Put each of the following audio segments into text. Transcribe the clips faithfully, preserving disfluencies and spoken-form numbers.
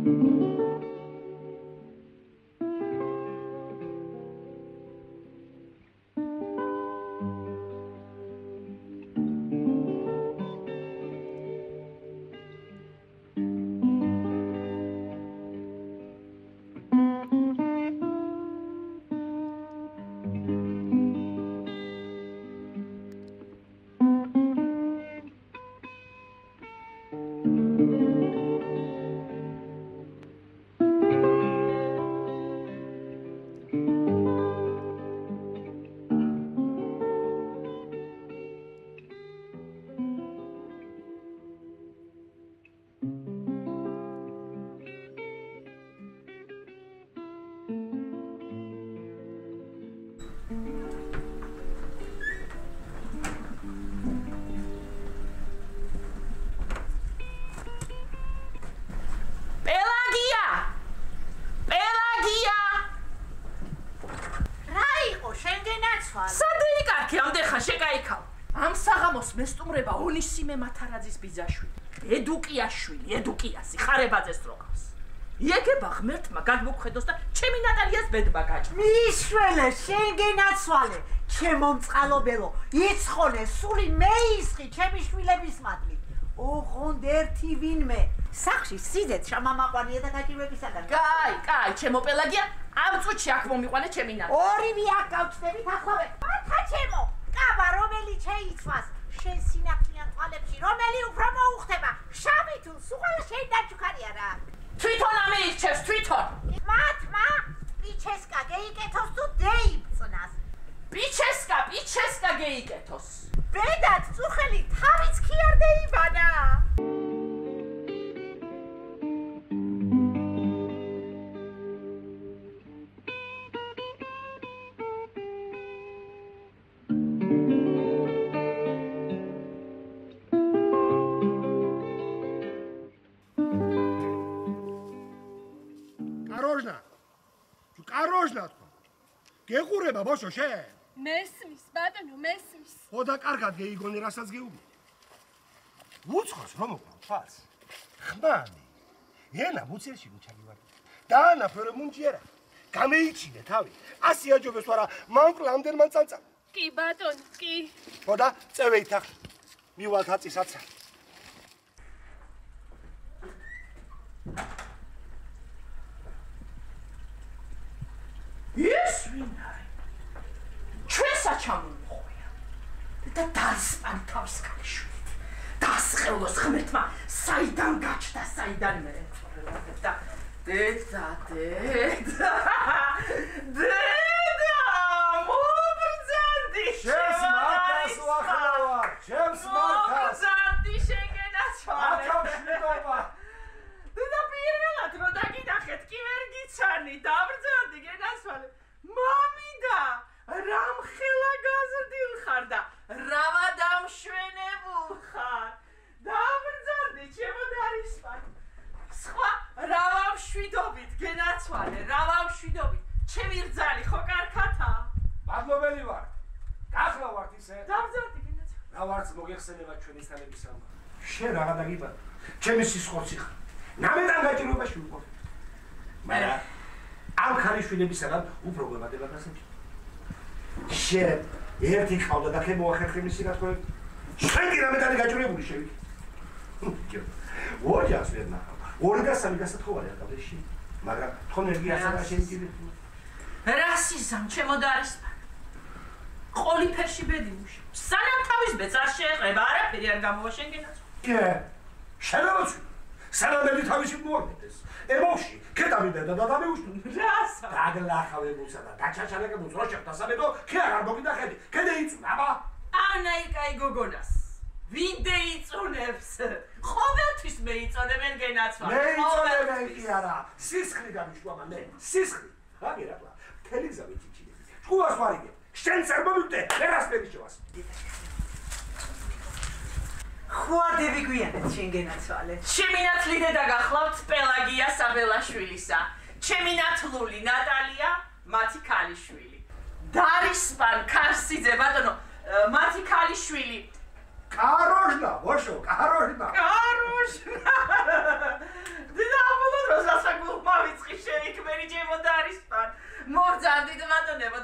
მესტუმრება ონისიმე მათარაძის ბიძაშვილი, ედუკიაშვილი, ედუკიასი, ხარებაძეს როყავს. იეგება ღმერთმა გადმოგხედოს და ჩემი ნატალიას ბედმა გაჭრა. მისველე, შენ გენაცვალე, ჩემო მწყალობელო, იცხონე, სული მეისხი, ჩემი შვილების მადლი. ოღონდ ერთი ვინმე, სახში სიძეთ შამამაყვანია და გაჭირვებისაგან. კაი, კაი, ჩემო პელაგია, ამ წუთში აქ მომიყვანე ჩემი ნატალია. ორივე აქ გავჩნდებით ახლავე. მართა ჩემო, კაბა რომელი შეიცვას. შენ სინაკლიან თვალებში რომელი უფრო მოუხდება შავი თუ სულ შენ დაჩუქარია რა თვითონ ამირჩევს თვითონ მათმა პიჩესკა გეიკეთოს თუ დეიბწნას პიჩესკა პიჩესკა გეიკეთოს ბედად წუხელი თავიც კი არ დაიბანა გეყურება ბოშო შენ? მესმის, ბატონო, მესმის. ხო და კარგად გეიგონე რასაც გეუბნი. უცხოს რომ მოყავს. ხმანი. ენა მუცელში მოჩაგივარ. დაანა ფერე მუნჯერა. გამეიჩინე თავი. ასი აჯობეს ვარა მანკლამდენ მან წამწა. კი ბატონო, კი. ხო და წევე ითახ. მივალთ აწისაცა. ეს ვინაა? ჩვენსა ჩამომიხვია და დასპან თავს ქალიშვილით. დასხეულოს ღმერთმა საიდან გაჩნდა, საიდან მეეწოლა და დედა, დედა, დედა, მობრძანდი ჩემს მართას ვახლავარ, ჩემს მართას. მობრძანდი შეგენაცვალე. აკავშირობა. და პირველად რო დაგინახეთ კი ვერ გიცანი, დავბრძანდი გენაცვალე. მამიდა, რამ ხელა გაზრდილ ხარ და რავა დამშვენებულ ხარ. დავბრძანდი ჩემო დარისპან. სხვა რავა მშვიდობით გენაცვალე, რავა მშვიდობით. ჩემი რძალი ხო კარგათა? მადლობელი ვარ. გახლა ვართ ისე. დავბრძანდი გენაცვალე. რა ვარც მოგეხსენება ჩვენი სტანების ამბავი. შენ რაღა დაგიბადა. ჩემი სისხლი ხარ. ნამედან გაჭირვებაში ვიყო. მაგრამ ამ ქალიშვილებისაგან უფრო გვემატება გასაჭირო. შენ ერთი ყავდა და ხე მოახერხე მისი რატყობ. შენ კი ნამედანი გაჭირვებული შევიქე. ოჯახს ვერ ნახავ. ორი და სამი გასათხოვარი აკავდეში. მაგრამ თხონ ენერგიასა და შენ კიდე. რასიზამ ჩემო დარისპან. ყოლიფერში ბედიმუში. სანამ თავის ბედს არ შეეყრება, არაფერი არ გამოვა შენ გენაცვალე. კი. შენოც სანამ თავისი მოაგდეს. ემოში კეტამიდა და დადამეუშტო. რასა? დაგლახავებულსა და დაჩაჩალაკებულს რო შეხვდა სამედო, კი არ მოგიდახედი. კედე იწუნა, აბა. ანაიკაი გოგონას. ვინ დაიწუნებს? ყოველთვის მეიწონებენ გენაცვალე. მეიწონებენ კი არა. სისხლი გამიშვა მე. სისხლი. აგე რა. თელი გზა მიჩიჩინები. შუას ვარიგე. შენ წარმომიდე, ვერასფერი შევას. ხوادები გვიანეთ შენ გენაცვალე. ჩემი ნათლი დედა გახლავთ პელაგია საბელაშვილისა. ჩემი ნათლული ნატალია მათი ქალიშვილი. დარისპან კარსიძე ბატონო, მათი ქალიშვილი. კაროჟნა, ვაშო, კაროჟნა. კაროჟნა. დედა ამბობ როსაც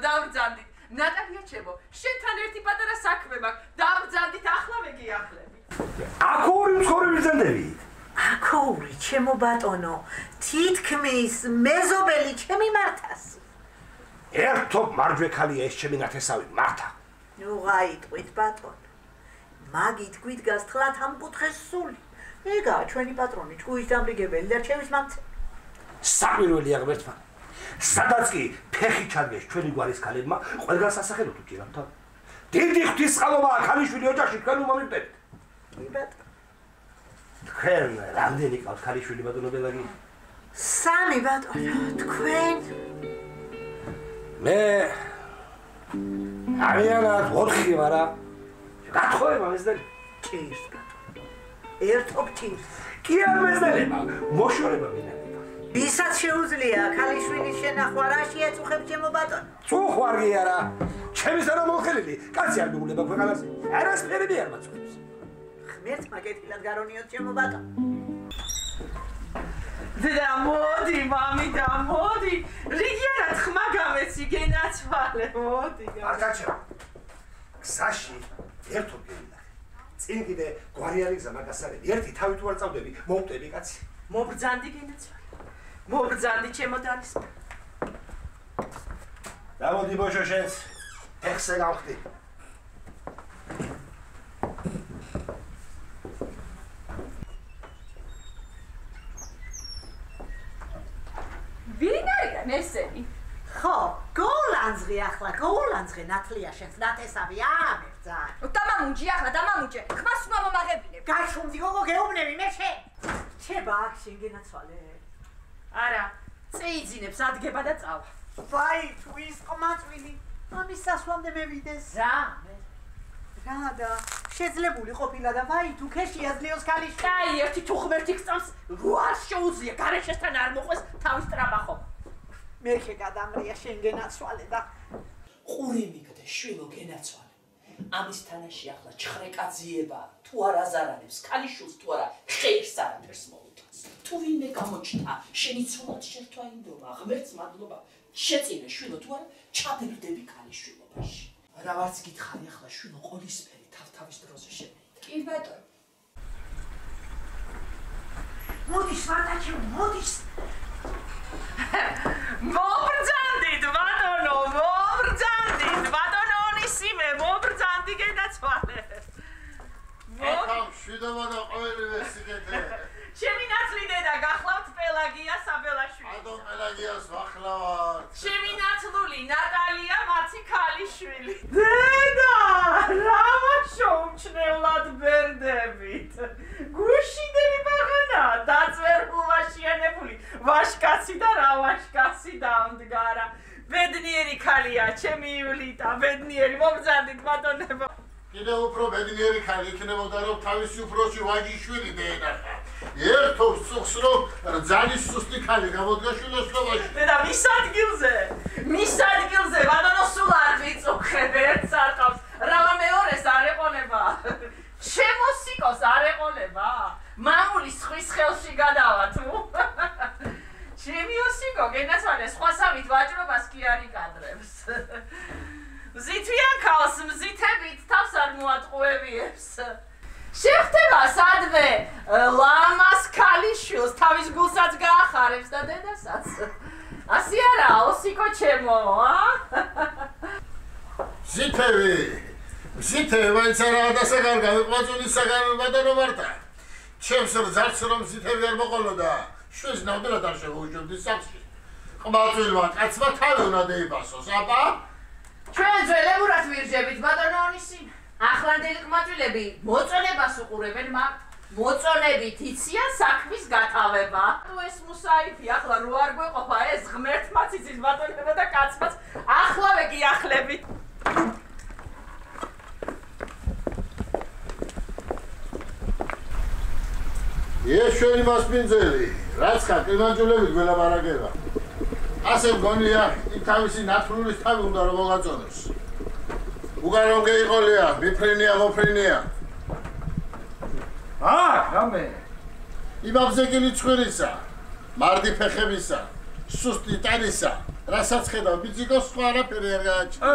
დავბრძანდით. ნატალია ჩემო, შენთან ერთი პატარა საქმე მაქვს. დავბრძანდით, ახლა მეგიახლები. აკოური მცხოვრები ბრძანდები. აკოური, ჩემო ბატონო, თითქმის მეზობელი ჩემი მართას. ერთობ მარჯვე ქალია ეს ჩემი ნათესავი მართა. ნუ გაიტყვით ბატონო. მაგით გვიდგას თხლად ამ კუთხეს სული. ეგაა ჩვენი პატრონი, ჭკუის დამრიგებელი და ჩემის მამცე. საკვირველია ღმერთმა. სადაც კი ფეხი ჩადგეს ჩვენი გვარის ქალებმა, ყველგან სასახელოდ უჭირავთ. დიდი ღვთისმსხალობაა ქალიშვილი ოჯახში თქვენ უმომივდებით. კი ბატონო. თქვენ რამდენი ყავთ ქალიშვილი ბატონო ბელაგი? სამი ბატონო, თქვენ? მე არიანად ოთხი ვარა. გათხოვება მეზდელი. ჭირს ბატონო. ერთობ ჭირს. კი არ მეზდელება, მოშორება მინდა. ვისაც შეუძლია ქალიშვილის შენახვა რა შეეწუხებს ჩემო ბატონო? წუხვარგი არა. ჩემის არა მოხელილი, კაცი არ მიგულება ქვეყანაზე. არასფერები არ მაწუხებს. ღმერთმა კეთილად გარონიოთ ჩემო ბატონო. დედა მოდი, მამიდა მოდი. რიგიანად ხმა გამეცი გენაცვალე, მოდი. აკაჩა. გზაში ერთობ გენახე. წინ კიდე გვარიანი გზა მაგასარები. ერთი თავი თუ არ წავდები, მოვტები კაცი. მობრძანდი გენაცვალე. მობრძანდი ჩემო დალის. დავოდი ბოშო შენს ეხსე გავხდი. ვინ არიან ესენი? ხო, გოლანძღი ახლა, გოლანძღი ნათლია შენს ნათესავი ამერძა. დამამუნჯი ახლა დამამუნჯე. ხმას უნდა მომაღებინებ. გაშუმდი გოგო გეუბნები მე შენ. ჩება აქ შენ გენაცვალე. არა, წეიძინებს ადგება და წავა. ვაი, თუ ის ყმაწვილი. ამის სასვამდე მევიდეს. რა? რა და შეძლებული ყოფილა და ვაი, თუ ქეშია ძლიოს ქალიშვილი. კაი, ერთი თუ ღმერთი გწამს, როარ შეუძლია გარეშესთან არ მოყვეს თავის ტრამახო. მე შეგადამრია შენ გენაცვალე და ყური მიგდე შვილო გენაცვალე. ამის თანაში ახლა ჩხრეკაძიება თუ არ აზარანებს ქალიშვილს თუ არა ხეირს არაფერს მოუტანს. თუ ვინმე გამოჩნდა შენი ცოლად შერთვა ინდომა, ღმერთს მადლობა, შეწინე შვილო თუ არა ჩაბერდები ქალიშვილობაში. რა ვარც გითხარი ახლა შვილო ყოლისფერი თავ-თავის დროზე შემეიდა. კი ბატონო. მოდის ვარდაჩი, მოდის. მობრძანდით ბატონო, მობრძანდით ბატონო ონისიმე, მობრძანდი გენაცვალე. ახლა შვიდობა და ყოველივე სიკეთე. ჩემი ნაცვლი დედა გახლავთ პელაგია საბელაშვილი. ადო პელაგიას ვახლავართ. ჩემი ნაცლული ნატალია მაცი ქალიშვილი. დედა, რა შოუმჩნევლად ბერდებით. გუშინდელი ბაღანა, დაწვერულვაშიანებული, ვაშკაცი და რა ვაშკაცი დამდგარა. ბედნიერი ქალია, ჩემი ივლიტა, ბედნიერი, მობრძანდით ბატონებო. კიდევ უფრო ბედნიერი ქალი იქნებოდა, რომ თავისი უფროსი ვაჯიშვილი დაენახა. ერთობს წუხს, რომ რძალის სუსტი ქალი გამოდგა შვილოსნობაში. დედა, მის ადგილზე, მის ადგილზე, ბატონო სულ არ ვიწუხებ, ერთს არ ყავს, რავა მეორეს არ ეყოლება. ჩემო სიკოს არ ეყოლება. მამული სხვის ხელში გადავა თუ. ჩემი ოსიკო გენაცვალე სხვა სამით ვაჭრობას კი არ იკადრებს. მზითვიან ქალს მზითებით თავს არ მოატყუებიებს. შეხტება სადვე ლამას ქალიშვილს თავის გულსაც გაახარებს და დედასაც. ასე არა, ოსიკო ჩემო, ა? ზითევი, ზითევი, მაინც არა დასაგარგა, მეყვაწულის საგარგა ბატონო მართა. ჩემს რძალს რომ ზითევი არ მოყოლოდა, შვილს ნამდვილად არ შევუჯობდი სახლში. ყმაწვილმა კაცმა თავი უნდა დაიბასოს, აბა? ჩვენ ძველებურად ვირჯებით ბატონო ონისიმე. ახლანდელი ყმაწვილები მოწონებას უყურებენ, მაგრამ მოწონებით იციან საქმის გათავება. თუ ეს მუსაიფი ახლა რო არ გვეყოფა ეს ღმერთმაც იცის ბატონებო და კაცმაც ახლავე გიახლებით. ეს ჩვენი მასპინძელი, რაც ხა კლიმანჯულებით გველაპარაკება. ასე მგონია, იქ თავისი ნათლულის თავი უნდა რომ მოგაწონოს. უგან რომ გეიყოლია, მიფრინია, მოფრინია. აა, რამე? იმავზე გილი ცხვირისა, მარდი ფეხებისა, სუსტი ტანისა, რასაც ხედავ, ბიძიკოს სხვა არაფერი არ გააჩნია.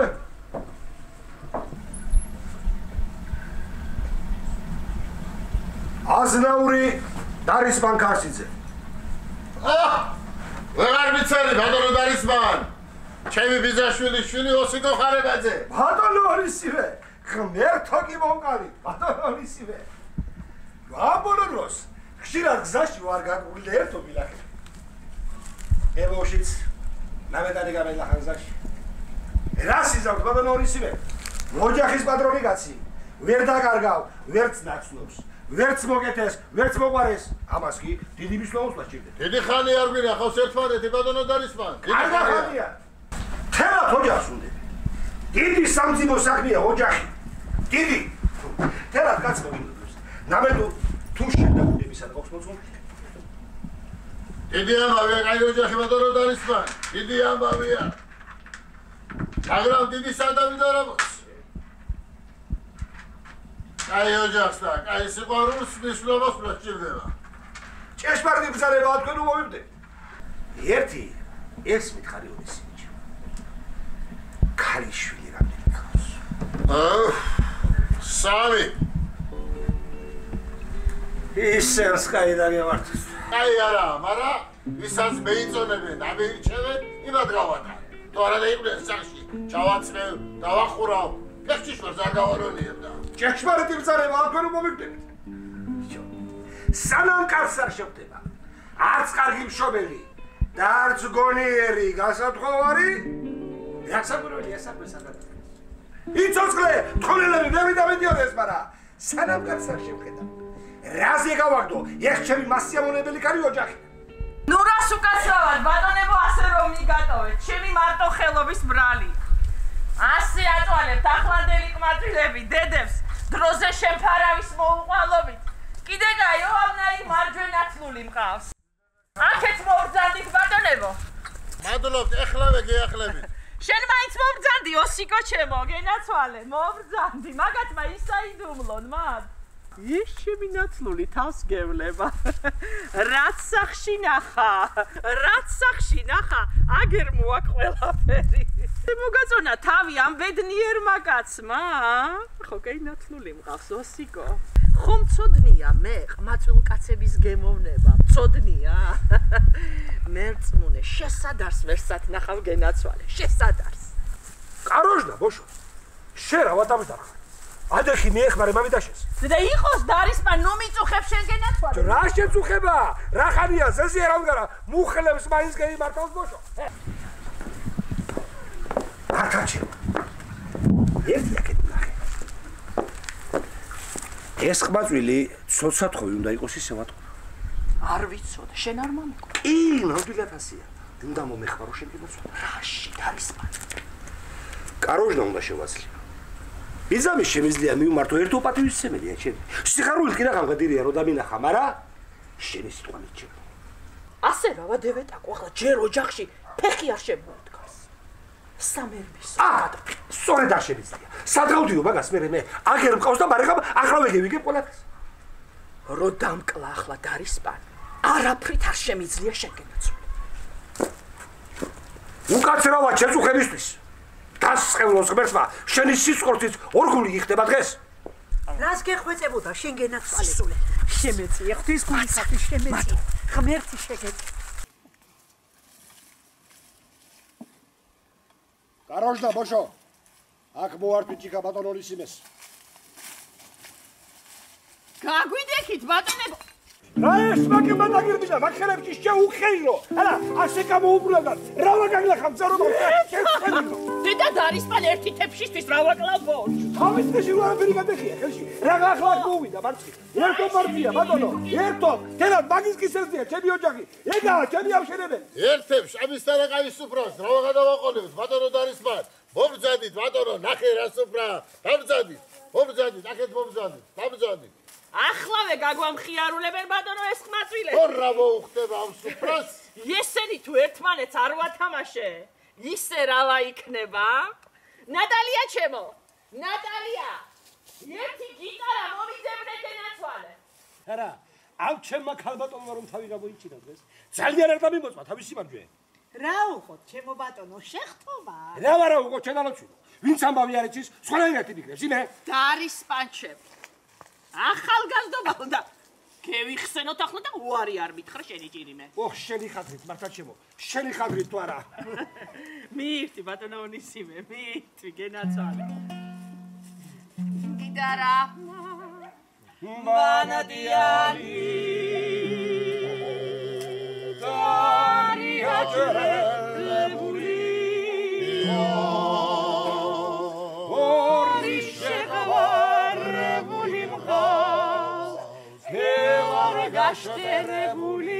აზნაური დარისმან ქარსიძე. აა! ვეღარ მიცანი ბატონო დარისმან. ჩემი ბიძაშვილი შვილი ოსიკო ხარებაძე. ბატონო ორისივე, ღმერთო კი მომყარი, ბატონო ორისივე. ვაბოლო დროს, ხშირად გზაში ვარ გაკურლი ერთო მილახე. ევოშიც, ნამეტარი გამელახან გზაში. რას იზავთ ბატონო ორისივე? ოჯახის პატრონი კაცი, ვერ დაკარგავ, ვერც ნაცნობს. ვერც მოგეთეს, ვერც მოყარეს. ამას კი დიდი მისვლაოსლა სჭირდება. დიდი ხანი არ გვინახავს ერთმანეთი ბატონო დარისმან. არ გახანია. თემათ ოჯახს უნდები. დიდი სამძიმო საქმეა ოჯახი. დიდი. თემათ კაც მოგინდებს. ნამედო თუ შედაგუნებისა და ოქს მოწონს. დიდი ამბავია კაი ოჯახი ბატონო დარისმან. დიდი ამბავია. მაგრამ დიდი სადავიდა რამოს. კაი ოჯახს და კაი სიყვარულს მნიშვნელობას სჭირდება. ჭეშმარიტი ბრძანებაა თქვენ უმოვიმდეთ. ერთი ეს მითხარი ოდისი. ქალიშვილი რამდენი გავს? აა სამი. ისენს კაიდან გამართეს. კაი არა, მაგრამ ვისაც მეიწონებენ და მეირჩევენ, იმად გავატა. თუ არა დაიყვნენ სახში, ჩავაცნევ, დავახურავ. ფეხშიშვარს არ გავარონიებ და ჭეშმარიტი ბრძანებაა თქვენ უმოვიმდეთ. სანამ კაცს არ შევხვდება, არც კარგი მშობელი და არც გონიერი გასათხოვარი, რასაკვირველია საქმე სადაა. იცოცხლე, თხოვნელები მე ვიდამედიოდეს, მაგრამ სანამ კაცს არ შევხედა. რაზე გავაგდო, ეს ჩემი მასიამონებელი კარი ოჯახი. ნუ რას უკაცრავად, ბატონებო, ასე რომ მიგატოვეთ, ჩემი მარტო ხელობის ბრალი. ასე აწვალებთ ახლანდელი ყმაწვილები, დედებს, დროზე შემფარავის მოუყვალობით. კიდე გაიოამნაი მარჯვენათლული მყავს. აქეთ მოვბრძანდით ბატონებო. მადლობთ, ეხლავე გეახლებით. შენ მაინც მოვბრძანდი ოსიკო ჩემო, გენაცვალე, მოვბრძანდი, მაგათმა ისაიდუმლონ მათ. ის ჩემი ნათლული თავს გევლება. რაც სახში ნახა, რაც სახში ნახა, აგერ მოაქვს ყველაფერი. მოგაწონა თავი ამ ბედნიერმა კაცმა? ხო, კაი ნათლული მყავს ოსიკო. ხომ მწოდნია მე ყმაწვილ კაცების გემოვნება, მწოდნია. მერწმუნე, შესადარს ვერსად ნახავ გენაცვალე, შესადარს. კაროჟდა, ბოშო. შენ რა ვატამსდახარ? ადეხი მიეხმარე მამიდაშეს. და იყოს დარისმან, ნუ მიწუხებ შენ გენაცვალე. რა შეწუხება? რა ხანია ზეზია რა მუხლებს მაინც გეიმართავს ბოშო. აკაჩი. ერთი აქეთ ნახე. ეს ყმაწვილი ცოცხლათხოვი უნდა იყოს ისე ვატყო. არ ვიცოდ, შენ არ მომეკვა. კი, ნამდვილად ასეა. უნდა მომეხმარო შენ გენაცვალე. რაში დარისმან? კაროჟნა უნდა შევაცლიო. ბიზამის შემიძლია მივმართო ერთო პატივისცემელია ჩემი. სიხარულით კი რა გამგადირია რომ დამინახა, მაგრამ შენი სიტყვა მიჩება. ასე რა ვადევეტაკო, ახლა ჯერ ოჯახში ფეხი არ შემოუდგას. სამერბის. აა, სწორედ არ შემიძლია. სადღავდიო მაგას მე მე აგერ მყავს და მარეხა ახლა ვეგებიგებ ყველაფერს. რო დამკლა ახლა დარისმან, არაფრით არ შემიძლია შეგენაცვალე. უკაცრავად შეწუხებისთვის. დასწევლოს ღმერთმა, შენი სიცხორცით ორგული იხდება დღეს. რას გეხვეწებოდა შენ გენაცვალე? შემეწია ღვთის გულისათვის შემეწია. ღმერთი შეგეწია. კაროჟდა ბოშო. აქ მოართვით ჭიქა ბატონ ორისიმეს. გაგვიდექით ბატონებო. რა ეს მაგება დაგირბინა, მაგხერებში შეუხეირო. არა, ასე გამოუბრუნდა. რა ვაგაგლახავ ძაროდო. შეხედო. დედა დარისმან ერთი თეფშისთვის რა ვაკლავ ბოშ. თავის წესი ვარაფერი გადახია ხელში. რა ახლა მოვიდა მარცხი. ერთო პარტია ბატონო, ერთო. თელა მაგის კისერზეა ჩემი ოჯახი. ეგაა ჩემი ამშენებელი. ერთებს ამის თარაკაის სუფრას რა გადავაყოლებთ ბატონო დარისმან. მობრძანდით ბატონო, ნახე რა სუფრა. დაბრძანდით. მობრძანდით, აქეთ მობრძანდით. დაბრძანდით. ახლავე გაგვამხიარულებენ ბატონო ეს ყმაწვილები. ხო რა მოუხდება ამ სუფრას? ესენი თუ ერთმანეთს არ ვათამაშე, ისე რა ვაიქნება? ნატალია ჩემო, ნატალია, ერთი გიტარა მომიძებნე გენაცვალე. არა, ამ ჩემმა ქალბატონმა რომ თავი გამოიჩინა დღეს, ძალიან არ დამიმოწმა თავისი მარჯვე. რა უყოთ, ჩემო ბატონო, შეხთომა? რა ვარა უყოთ შედალოცვინო. ვინც ამბავი არ იცის, სხვანაირად იფიქრებს, იმე? დარის პანჩები. ახალგაზრდობა უნდა გევიხსენოთ ახლა და უარი არ მითხრა შენი ჭირიმე. ოხ, შენი ხადრით, მართლა ჩემო. შენი ხადრით თუ არა? მიირთი ბატონო ონისიმე, მიირთი გენაცვალე. გიტარა მანადიანი დარი აჭრელებული ორი შეღვარებული მყავს გევარ გაშტერებული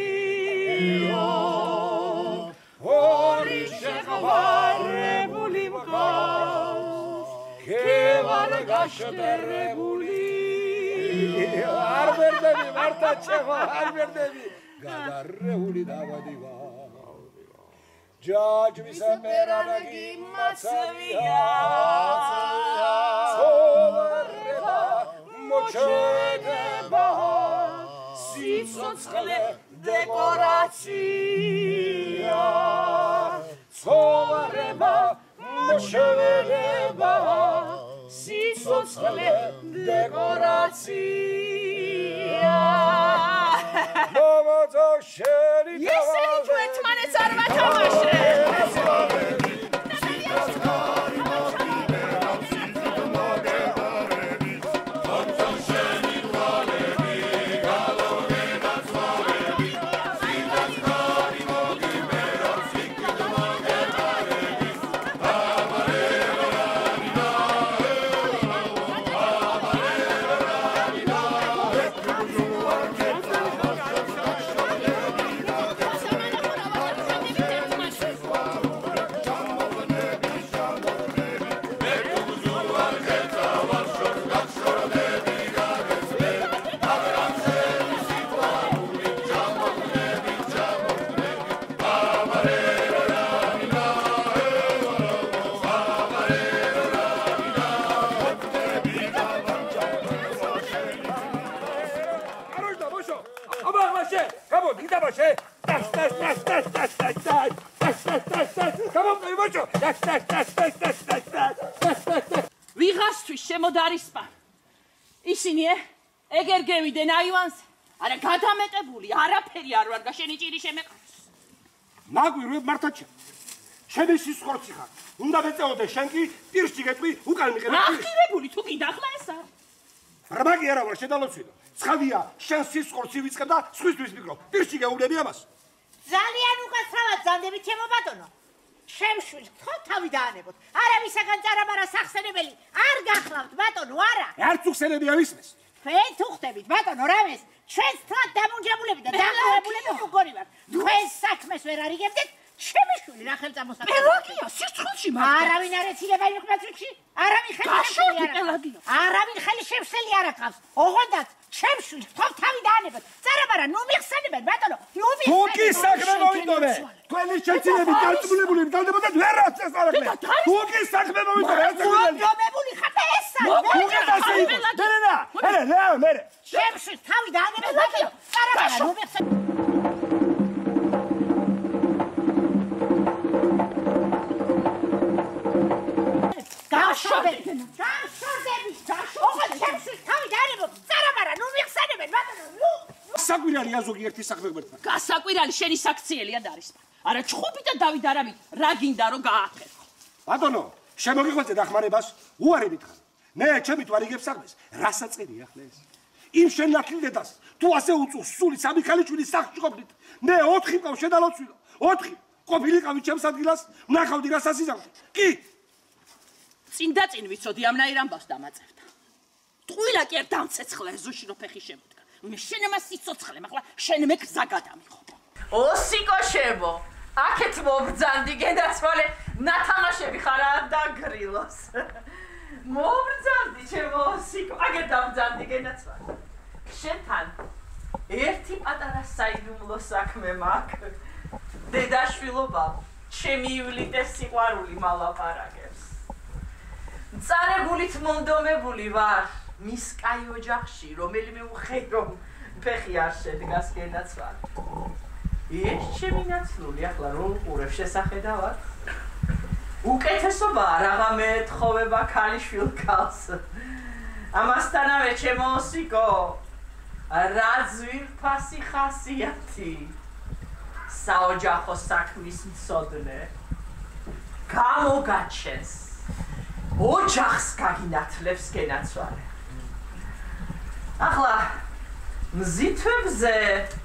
ორი შეღვარებული მყავს გევარ გაშტერებული არ ვერდები მარტა ჩემო არ ვერდები გადარეული დავადივა ჯაჯვის პერანგი მაცვია ცოვარება მოჩვენება სიცოცხლე დეკორაცია ცოვარება მოჩვენება სიცოცხლე დეკორაცია მომოწო შენი ისინი თუ ერთმანეთს არ ვათამაშეთ ვიღასთვის შემოდარისპა ისინი ეგერ გევიდნენ აივანს არა გადამეტებული არაფერი არ ვარ და შენი ჭირი შემეყარს მაგვირვებ მართლა ჩემ შენი სისხლი ხარ უნდა მეწეოდე შენ კი პირში გეტყვი უკან მიყენებ ახირებული თუ კიდე ახლა ეს არ რამაგი არა ვარ შედალოცვინო ცხადია შენ სისხლს ვიწყებ და სხვისთვის ვფიქრობ პირში გეუბნები ამას ძალიან უკაცრავად ზანდებით ჩემო ბატონო შემშვიდ ხო თავი დაანებოთ არავისაგან წარაბარა სახსენებელი არ გახლავთ ბატონო არა არც უხსენებია ვისმეს თქვენ თუ ხდებით ბატონო რამეს ჩვენს თვათ დამუნჯებულები და დამღულებულები უგონი ვართ თქვენს საქმეს ვერ არიგებდეთ ჩემი შვილი რა ხელწამოსაკმე პელაგია სიცხულში მაგ არავინ არ ეცილება იმ ხმასში არავინ ხელი პელაგია არავინ ხელი შემსელი არ აკავს ოღონდაც ჩემ შვილი თქვენ თავი დაანებოთ წარაბარა ნუ მიხსენებენ ბატონო ნუ თუ კი საქმე მოვიდოვე თქვენი შეცილები დაწმულებული მთავრდებოდა ვერაც ეს არ აქვს თუ კი საქმე მოვიდოვე ეს მოვიდოვებული ხარ ესა თუ კი ასე იყო დერენა ერე რა მე ჩემ შვილი თავი დაანებოთ ბატონო წარაბარა ნუ მიხსენებენ გაშორდები გაშორდები ოღონდ ჩემს თავი დაანებოთ წარაბარა ნუ მიხსენებენ ბატონო ნუ საკვირალია ზოგიერთი საქმე გვერდთან გასაკვირალი შენი საქციელია დაარისპა არა ჩხუბი და დავით არავით რა გინდა რომ გაახერხო ბატონო შემოგიღვეძე დახმარებას უარი მითხრა მე ჩემი თუ არიგებ საქმეს რასაც წერია ახლა ეს იმ შენ ნათლი დედას თუ ასე უწუს სული სამი ქალიშვილი სახლში ყოფნით მე ოთხი მყავს შედალოცვინო ოთხი ყოფილიყავი ჩემს ადგილას ვნახავდი რასაც იზამთრე კი წინ და წინ ვიცოდი ამნაირ ამბავს დამაწევდა ტყუილა კი არ დამცეცხლა ეზოში რო ფეხი შემოდგა მე შენმა სიცოცხლე ახლა შენ მე გზა გადამიღო ოსიკოშებო აქეთ მობრძანდი გენაცვალე ნათამაშები ხარ დაგრილოს მობრძანდი ჩემო ოსიკო აგერ დამბრძანდი გენაცვალე შენთან ერთი პატარა საიდუმლო საქმე მაქვს დედაშვილობა ჩემი ივლიტეს სიყვარული მალაპარაკებს წარებულით მომდომებული ვარ მის კაი ოჯახში რომელიმე უხერო ფეხი არ შედგას გენაცვალე ეს ჩემი ნაცნული ახლა რომ უყურებ შესახედავად უკეთესობაა რაღაცა ეთხოვება ქალიშვილ ქალს ამასთანავე ჩემო ოსიკო რა ძვირფასი ხასიათი საოჯახო საქმის მცოდნე გამოგაჩენს ოჯახს გაგინათლებს გენაცვალე ახლა მზითვებზე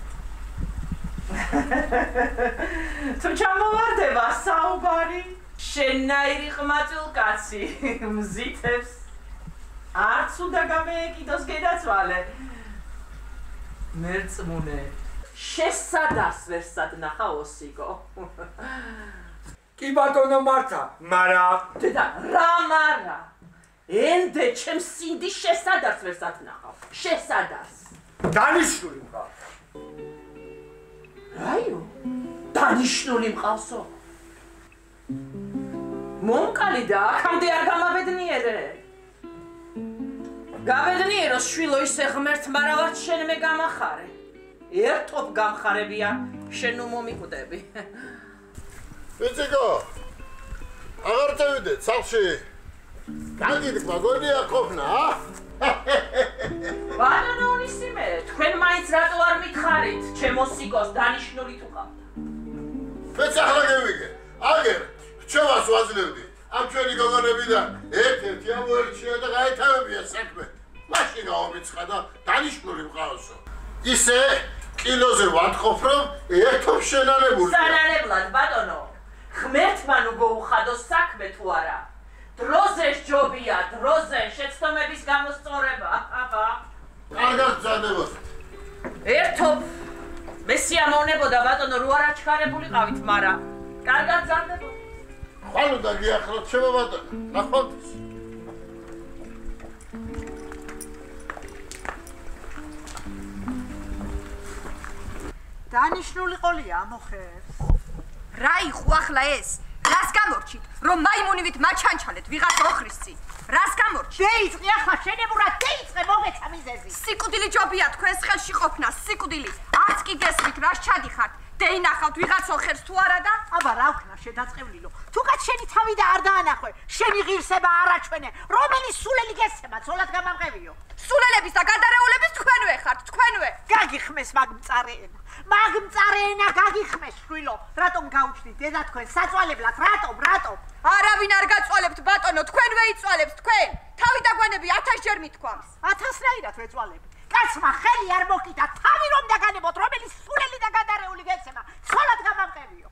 თუ ჩამოვარდება საუბარი შენნაირი ყმაწვილკაცი მზითებს არც უნდა გამეეკიდოს გენაცვალე მერწმუნე შესადას ვერ სადნახა ოსიკო კი ბატონო მართა მარა დედა რა მარა ენდე ჩემს სინდის შესადას ვერ სადნახავ შესადას დანიშნული მყავს რაიო დანიშნული მყავსო მომკალი და აქამდე არ გამაბედნიერე გაბედნიერო შვილო ისე ღმერთმა რა ვარ შენ მე გამახარე ერთობ გამხარებია შენ ნუ მომიკვდები ვიციკო აღარ წევიდეთ სახლში გაგიდგმა გონია ყოფნა ბატონო ონისიმე თქვენ მაინც რატო არ მითხარით ჩემო სიკოს დანიშნული თუ ყავდა მეც ახლა გევიგე აგერ ჩვენს ვაძლევდი ამ ჩვენი გოგონებიდან ერთ-ერთი ამოერჩია და გაეთავებია საქმე მაშინ გავამიცხა და დანიშნული მყავსო ისე კილოზე ვათხოვ რომ ერთობ შენანებული სანანებლად ბატონო ღმერთმა ნუ გოუხადო საქმე თუ არა დროზე ჯობია დროზე შეცდომების გამოსწორება აბა კარგად ბრძანდებოდ ერთობ მე სიამოვნებოდა ბატონო რო არ აჩქარებულიყავით მაგრამ კარგად ბრძანდებოდ ხვალ უნდა გიახლოთ ჩემო ბატონო ნახავთ დანიშნული ყოლია მოხერს რა იხო ახლა ეს რას გამორჩით რომ მაიმუნივით მაჩანჩალეთ ვიღაცა ოხრისცი რას გამორჩით დეიწყი ახლა შენებურად დეიწყე მოგეცა მიზეზი სიკვდილი ჯობია თქვენს ხელში ყოფნა სიკვდილი არც კი გესმით რას ჩადიხართ დეინახავთ ვიღაც ოხერს თუ არა და აბა რა ვქნა შედაწყევლილო თუკაც შენი თავი და არ დაანახვე შენი ღირსება არაჩვენე რომელი სულელი გესცემა ცოლად გამამყევიო სულელების და გადარეულების თქვენვე ხართ თქვენვე გაგიხმეს მაგმწარე ენა მაგმწარე ენა გაგიხმეს შვილო რატომ გაუჩნით დედა თქვენ საწვალებლად რატომ რატომ არავინ არ გაწვალებთ ბატონო თქვენვე იწვალებთ თქვენ თავი დაგვანები ათასჯერ მithქვამს ათასნაირად ვეწვალებ კაცმა ხელი არ მოკიდა თავი რომ დაგანებოთ რომელი სულელი და გადარეული გეცემა ცოლად გამამყევიო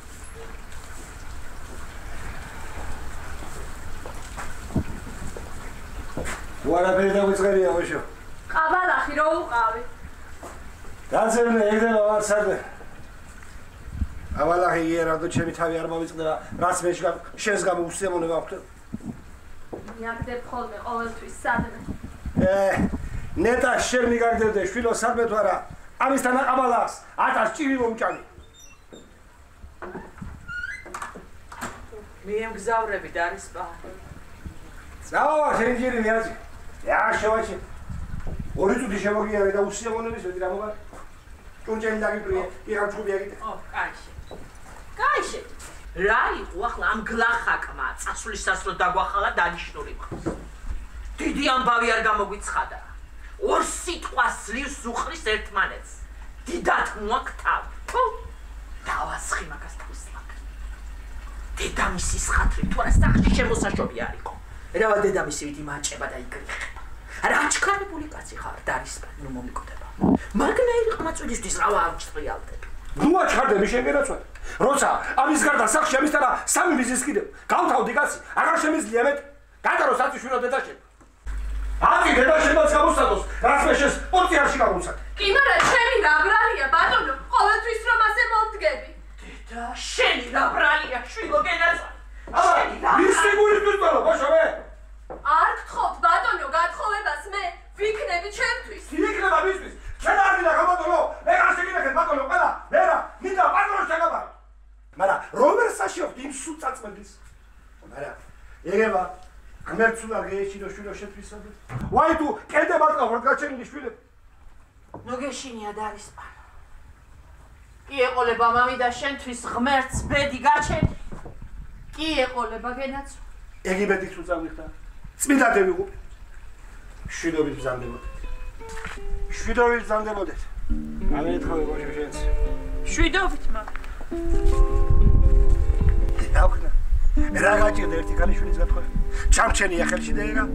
უარაფერი დაგვიწყერია ოშო ყაბალახი რო უყავი დაცერნე ეგდება ვარცადე აბალახი იერადო ჩემი თავი არ მოვიწყდება რაც მე შენს გამო უსიამოვნება ვქნებ მიაგდებ ხოლმე ყოველთვის სადმე ე ნეტა შენ მიგაგდებდე შვილო სადმე თუ არა ამისთან აყაბალახს ათას ჭირი მომჭანი მიემგზავრები დარისპა წავა შენ ჭირი მიაჭი რა შევაჭი ორი წუთი შემოგიარე და უსიამოვნების მეტი რა მოგარ ჭუნჭელი დაგიბრიე იღავ ჩხუბი აგიტე ო კაიში კაიში რა იყო ახლა ამ გლახაკმა წასვლისას რო დაგვახალა დანიშნული მყავს დიდი ამბავი არ გამოგვიცხადა ორ სიტყვას ძლივს უხრის ერთმანეთს დიდად მოაქთავ თუ დავასხი მაგას თვისლაკ დედამისის ხათრი თუ არა სახში შემოსაშობი არ იყო რავა დედამისი ვიდი მაჭება და იგრიხება რა ჩქარებული კაცი ხარ დარისპა ნუ მომიკვდება მაგნაირი ყმაწვილისთვის რა ვაჩტრიალდები ნუ აჩქარდები შენ გენაცვალე როცა ამის გარდა სახში ამისთანა სამი მიზის კიდევ გავთავდი კაცი აღარ შემიძლია მეტ გადარო საწიშვირო დედაშენ აკი დედაშენაც გამოსადოს რაც მე შეს პორტიარში გამოსად კი მარა ჩემი რა ბრალია ბატონო ყოველთვის რომ ასე მომდგები დედა შენი რა ბრალია შვილო გენაცვალე აბა ის სიგურისთვის ბოლო ბაშავე არ გთხოვთ ბატონო გათხოვებას მე ვიქნები ჩემთვის იქნება მისთვის ჩვენ არ მინდა გამოდოლო მე არ შეგინახეთ ბატონო ყველა მერა მინდა ბატონოს ჩაგაბარო მაგრამ რომელ საშიობთ იმ სულ წაწმენდის მაგრამ ეგება ღმერთსულა გეეჩინო შვილო შეფისად ვაი თუ კენდება ყავ რა გაჩენილი შვილები ნუ გეშინია დარისპა კი ეყოლება მამიდა შენთვის ღმერთს ბედი გაჩენი. კი ეყოლება გენაცვალე. ეგი ბედით თუ წავიხდა. წმინდად ვიყო. შვიდობით ბრძანდებოდეთ. შვიდობით ბრძანდებოდეთ. ამერეთხოვე ბოშო შენს. შვიდობით მაგ. აუქნა. რა გაჭირდა ერთი ქალიშვილის გათხოვა. ჩამჩენია ხელში და ეგა.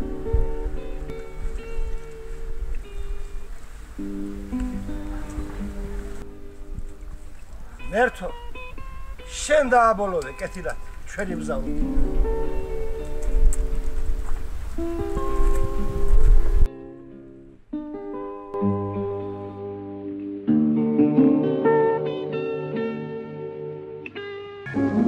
მერთო შენ დააბოლოვე კეთილად ჩვენი მგზავრი. Thank you.